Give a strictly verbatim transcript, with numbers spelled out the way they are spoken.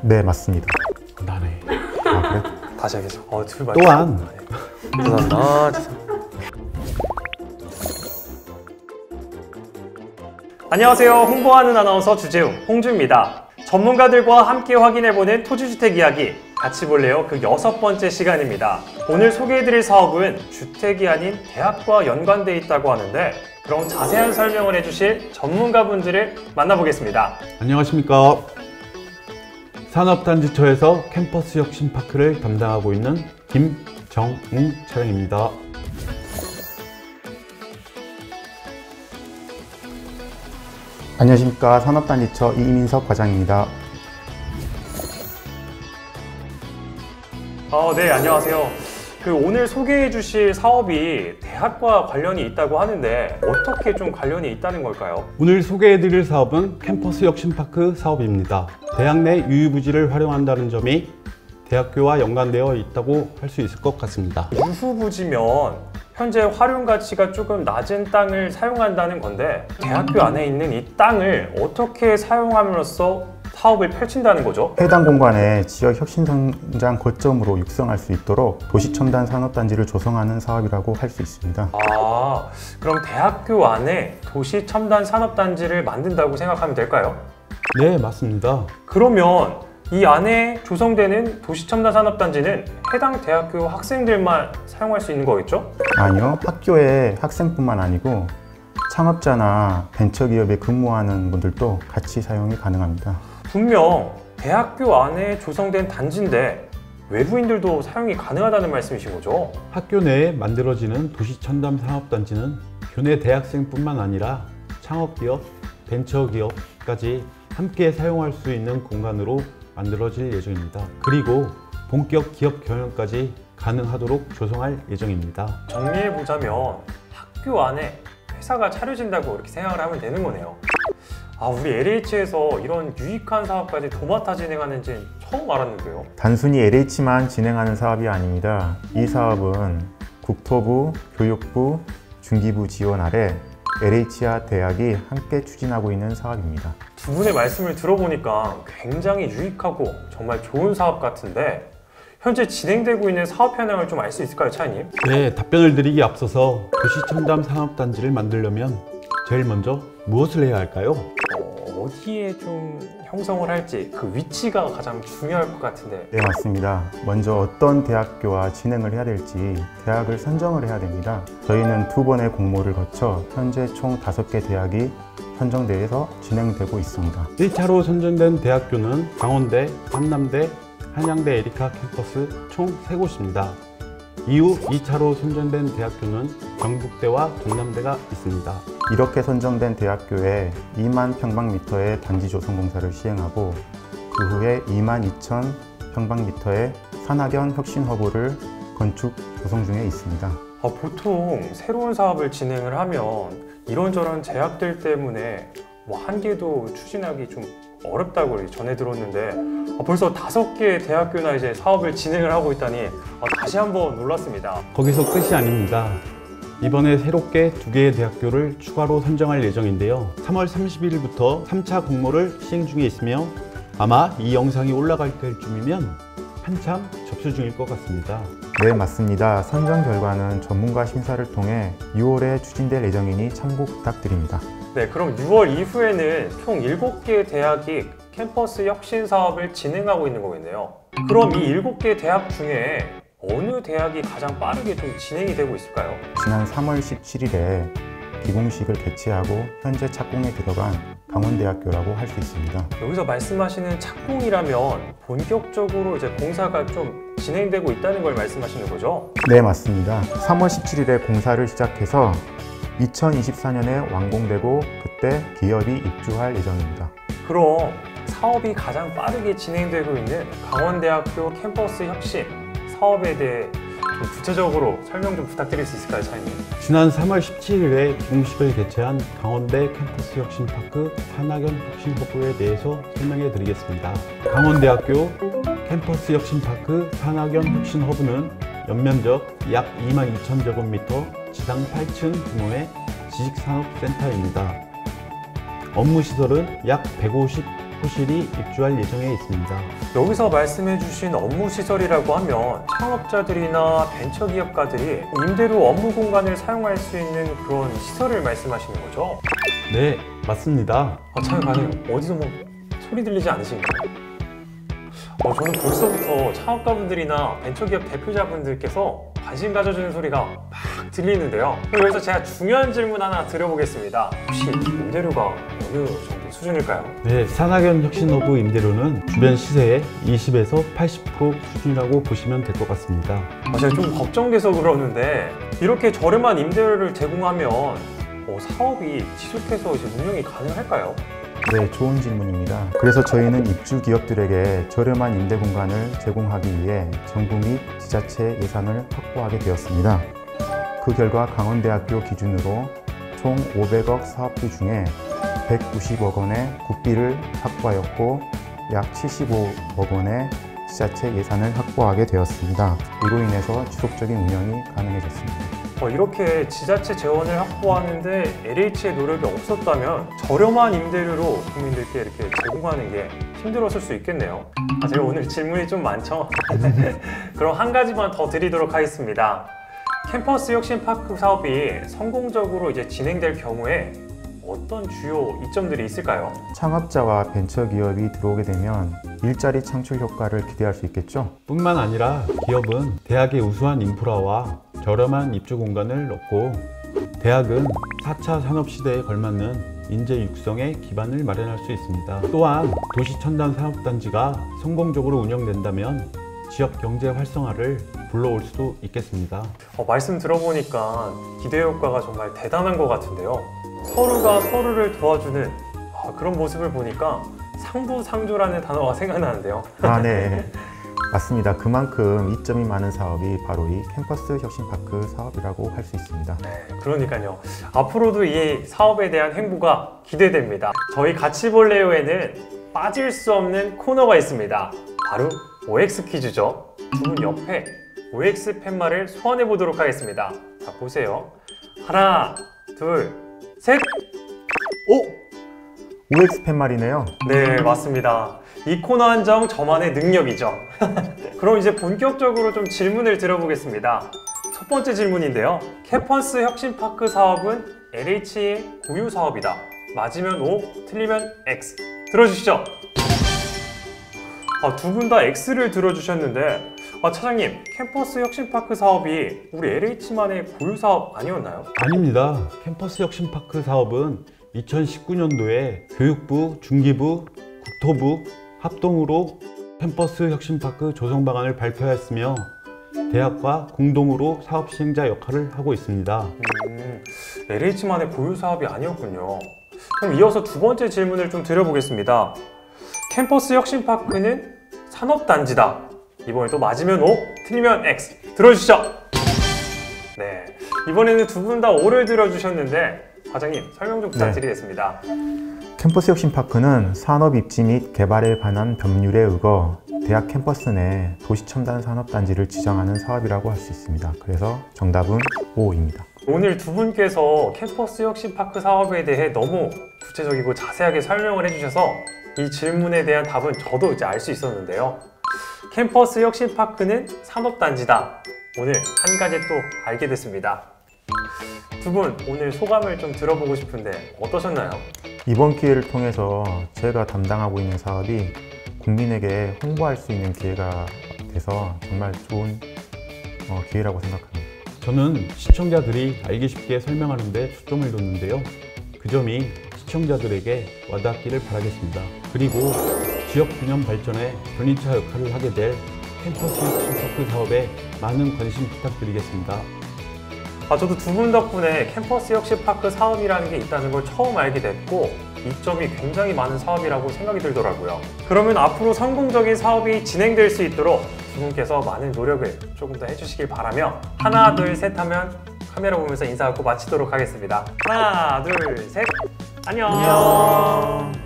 네, 맞습니다. 나네. 아, 그래? 다시 하겠습니다. 어, 출발. 또한 죄송합니다. 아, 죄송합니다. 안녕하세요. 홍보하는 아나운서 주재웅, 홍주입니다. 전문가들과 함께 확인해보는 토지주택 이야기 같이 볼래요? 그 여섯 번째 시간입니다. 오늘 소개해드릴 사업은 주택이 아닌 대학과 연관되어 있다고 하는데 그럼 자세한 설명을 해주실 전문가분들을 만나보겠습니다. 안녕하십니까. 산업단지처에서 캠퍼스 혁신파크를 담당하고 있는 김정웅 차장입니다. 안녕하십니까. 산업단지처 이민석 과장입니다. 어, 네, 안녕하세요. 그 오늘 소개해 주실 사업이 대학과 관련이 있다고 하는데 어떻게 좀 관련이 있다는 걸까요? 오늘 소개해드릴 사업은 캠퍼스 혁신파크 사업입니다. 대학 내 유휴부지를 활용한다는 점이 대학교와 연관되어 있다고 할 수 있을 것 같습니다. 유휴부지면 현재 활용 가치가 조금 낮은 땅을 사용한다는 건데 대학교 안에 있는 이 땅을 어떻게 사용함으로써 사업을 펼친다는 거죠? 해당 공간에 지역 혁신 성장 거점으로 육성할 수 있도록 도시첨단 산업단지를 조성하는 사업이라고 할 수 있습니다. 아, 그럼 대학교 안에 도시첨단 산업단지를 만든다고 생각하면 될까요? 네, 맞습니다. 그러면 이 안에 조성되는 도시첨단 산업단지는 해당 대학교 학생들만 사용할 수 있는 거겠죠? 아니요. 학교의 학생뿐만 아니고 창업자나 벤처기업에 근무하는 분들도 같이 사용이 가능합니다. 분명 대학교 안에 조성된 단지인데 외부인들도 사용이 가능하다는 말씀이신 거죠? 학교 내에 만들어지는 도시첨단 산업단지는 교내 대학생뿐만 아니라 창업기업, 벤처기업까지 함께 사용할 수 있는 공간으로 만들어질 예정입니다. 그리고 본격 기업 경영까지 가능하도록 조성할 예정입니다. 정리해보자면 학교 안에 회사가 차려진다고 이렇게 생각을 하면 되는 거네요. 아, 우리 엘에이치에서 이런 유익한 사업까지 도맡아 진행하는지 처음 알았는데요. 단순히 엘에이치만 진행하는 사업이 아닙니다. 이 사업은 국토부, 교육부, 중기부 지원 아래 엘에이치와 대학이 함께 추진하고 있는 사업입니다. 두 분의 말씀을 들어보니까 굉장히 유익하고 정말 좋은 사업 같은데 현재 진행되고 있는 사업 현황을 좀 알 수 있을까요, 차장님? 네, 답변을 드리기 앞서서 도시첨단 산업단지를 만들려면 제일 먼저 무엇을 해야 할까요? 어, 어디에 좀 형성을 할지 그 위치가 가장 중요할 것 같은데. 네, 맞습니다. 먼저 어떤 대학교와 진행을 해야 될지 대학을 선정을 해야 됩니다. 저희는 두 번의 공모를 거쳐 현재 총 다섯 개 대학이 선정돼서 진행되고 있습니다. 일 차로 선정된 대학교는 강원대, 한남대, 한양대 에리카 캠퍼스 총 세 곳입니다. 이후 이 차로 선정된 대학교는 경북대와 동남대가 있습니다. 이렇게 선정된 대학교에 이만 평방미터의 단지 조성 공사를 시행하고 그 후에 이만 이천 평방미터의 산학연 혁신허브를 건축 조성 중에 있습니다. 아, 보통 새로운 사업을 진행을 하면 이런저런 제약들 때문에 뭐 한 개도 추진하기 좀 어렵다고 전해 들었는데 아, 벌써 다섯 개의 대학교나 이제 사업을 진행을 하고 있다니 아, 다시 한번 놀랐습니다. 거기서 끝이 아닙니다. 이번에 새롭게 두 개의 대학교를 추가로 선정할 예정인데요. 삼월 삼십일부터 삼 차 공모를 시행 중에 있으며 아마 이 영상이 올라갈 때쯤이면 한참 접수 중일 것 같습니다. 네, 맞습니다. 선정 결과는 전문가 심사를 통해 유월에 추진될 예정이니 참고 부탁드립니다. 네, 그럼 유월 이후에는 총 일곱 개의 대학이 캠퍼스 혁신 사업을 진행하고 있는 거겠네요. 그럼 이 일곱 개 대학 중에 어느 대학이 가장 빠르게 좀 진행이 되고 있을까요? 지난 삼월 십칠일에 기공식을 개최하고 현재 착공에 들어간 강원대학교라고 할 수 있습니다. 여기서 말씀하시는 착공이라면 본격적으로 이제 공사가 좀 진행되고 있다는 걸 말씀하시는 거죠? 네, 맞습니다. 삼월 십칠일에 공사를 시작해서 이천이십사 년에 완공되고 그때 기업이 입주할 예정입니다. 그럼 사업이 가장 빠르게 진행되고 있는 강원대학교 캠퍼스 혁신 사업에 대해 좀 구체적으로 설명 좀 부탁드릴 수 있을까요, 차장님? 지난 삼월 십칠일에 기공식을 개최한 강원대 캠퍼스 혁신파크 산학연 혁신허브에 대해서 설명해 드리겠습니다. 강원대학교 캠퍼스 혁신파크 산학연 혁신허브는 연면적 약 이만 이천 제곱미터 지상 팔 층 규모의 지식산업센터입니다. 업무시설은 약 백오십 소실이 입주할 예정에 있습니다. 여기서 말씀해주신 업무 시설이라고 하면 창업자들이나 벤처기업가들이 임대료 업무 공간을 사용할 수 있는 그런 시설을 말씀하시는 거죠? 네, 맞습니다. 아, 참, 아니, 어디서 뭐 소리 들리지 않으신가요? 어, 저는 벌써부터 창업가분들이나 벤처기업 대표자분들께서 관심 가져주는 소리가 막 들리는데요. 그럼 여기서 제가 중요한 질문 하나 드려보겠습니다. 혹시 임대료가 어느 정도 수준일까요? 네, 산학연 혁신허브 임대료는 주변 시세의 이십에서 팔십 퍼센트 수준이라고 보시면 될 것 같습니다. 아, 제가 좀 걱정돼서 그러는데 이렇게 저렴한 임대료를 제공하면 어, 사업이 지속해서 이제 운영이 가능할까요? 네, 좋은 질문입니다. 그래서 저희는 입주 기업들에게 저렴한 임대 공간을 제공하기 위해 정부 및 지자체 예산을 확보하게 되었습니다. 그 결과 강원대학교 기준으로 총 오백억 사업비 중에 백구십억 원의 국비를 확보하였고 약 칠십오억 원의 지자체 예산을 확보하게 되었습니다. 이로 인해서 지속적인 운영이 가능해졌습니다. 어, 이렇게 지자체 재원을 확보하는데 엘에이치의 노력이 없었다면 저렴한 임대료로 국민들께 이렇게 제공하는 게 힘들었을 수 있겠네요. 아, 제가 오늘 질문이 좀 많죠? 그럼 한 가지만 더 드리도록 하겠습니다. 캠퍼스 혁신파크 사업이 성공적으로 이제 진행될 경우에 어떤 주요 이점들이 있을까요? 창업자와 벤처기업이 들어오게 되면 일자리 창출 효과를 기대할 수 있겠죠? 뿐만 아니라 기업은 대학의 우수한 인프라와 저렴한 입주 공간을 얻고 대학은 사 차 산업시대에 걸맞는 인재 육성의 기반을 마련할 수 있습니다. 또한 도시첨단 산업단지가 성공적으로 운영된다면 지역 경제 활성화를 불러올 수도 있겠습니다. 어, 말씀 들어보니까 기대 효과가 정말 대단한 것 같은데요. 서로가 서로를 도와주는 아, 그런 모습을 보니까 상부상조라는 단어가 생각나는데요. 아, 네. 맞습니다. 그만큼 이점이 많은 사업이 바로 이 캠퍼스 혁신파크 사업이라고 할 수 있습니다. 네, 그러니까요. 앞으로도 이 사업에 대한 행보가 기대됩니다. 저희 같이 볼래요에는 빠질 수 없는 코너가 있습니다. 바로 오엑스 퀴즈죠. 두 분 옆에 오엑스 팻말을 소환해 보도록 하겠습니다. 자, 보세요. 하나, 둘, 셋! 오! 오엑스 팻말이네요. 네, 맞습니다. 이 코너 한정 저만의 능력이죠. 그럼 이제 본격적으로 좀 질문을 드려보겠습니다. 첫 번째 질문인데요. 캠퍼스 혁신파크 사업은 엘에이치의 고유 사업이다. 맞으면 O, 틀리면 X. 들어주시죠. 아, 두 분 다 X를 들어주셨는데 아, 차장님, 캠퍼스 혁신파크 사업이 우리 엘에이치만의 고유 사업 아니었나요? 아닙니다. 캠퍼스 혁신파크 사업은 이천십구 년도에 교육부, 중기부, 국토부 합동으로 캠퍼스 혁신파크 조성 방안을 발표하였으며 대학과 공동으로 사업 시행자 역할을 하고 있습니다. 음, 엘에이치만의 고유 사업이 아니었군요. 그럼 이어서 두 번째 질문을 좀 드려보겠습니다. 캠퍼스 혁신파크는 산업단지다. 이번에도 맞으면 O, 틀리면 X. 들어주시죠. 네, 이번에는 두 분 다 O를 들어주셨는데 과장님 설명 좀 부탁드리겠습니다. 네. 캠퍼스 혁신파크는 산업 입지 및 개발에 관한 법률에 의거 대학 캠퍼스 내 도시첨단 산업단지를 지정하는 사업이라고 할 수 있습니다. 그래서 정답은 O입니다. 오늘 두 분께서 캠퍼스 혁신파크 사업에 대해 너무 구체적이고 자세하게 설명을 해주셔서 이 질문에 대한 답은 저도 이제 알 수 있었는데요. 캠퍼스 혁신파크는 산업단지다. 오늘 한 가지 또 알게 됐습니다. 두 분 오늘 소감을 좀 들어보고 싶은데 어떠셨나요? 이번 기회를 통해서 제가 담당하고 있는 사업이 국민에게 홍보할 수 있는 기회가 돼서 정말 좋은 어, 기회라고 생각합니다. 저는 시청자들이 알기 쉽게 설명하는 데 초점을 뒀는데요. 그 점이 시청자들에게 와닿기를 바라겠습니다. 그리고 지역 균형 발전에 견인차 역할을 하게 될 캠퍼스 혁신파크 사업에 많은 관심 부탁드리겠습니다. 아, 저도 두 분 덕분에 캠퍼스 혁신파크 사업이라는 게 있다는 걸 처음 알게 됐고 이점이 굉장히 많은 사업이라고 생각이 들더라고요. 그러면 앞으로 성공적인 사업이 진행될 수 있도록 두 분께서 많은 노력을 조금 더 해주시길 바라며 하나, 둘, 셋 하면 카메라 보면서 인사하고 마치도록 하겠습니다. 하나, 둘, 셋! 안녕! 안녕.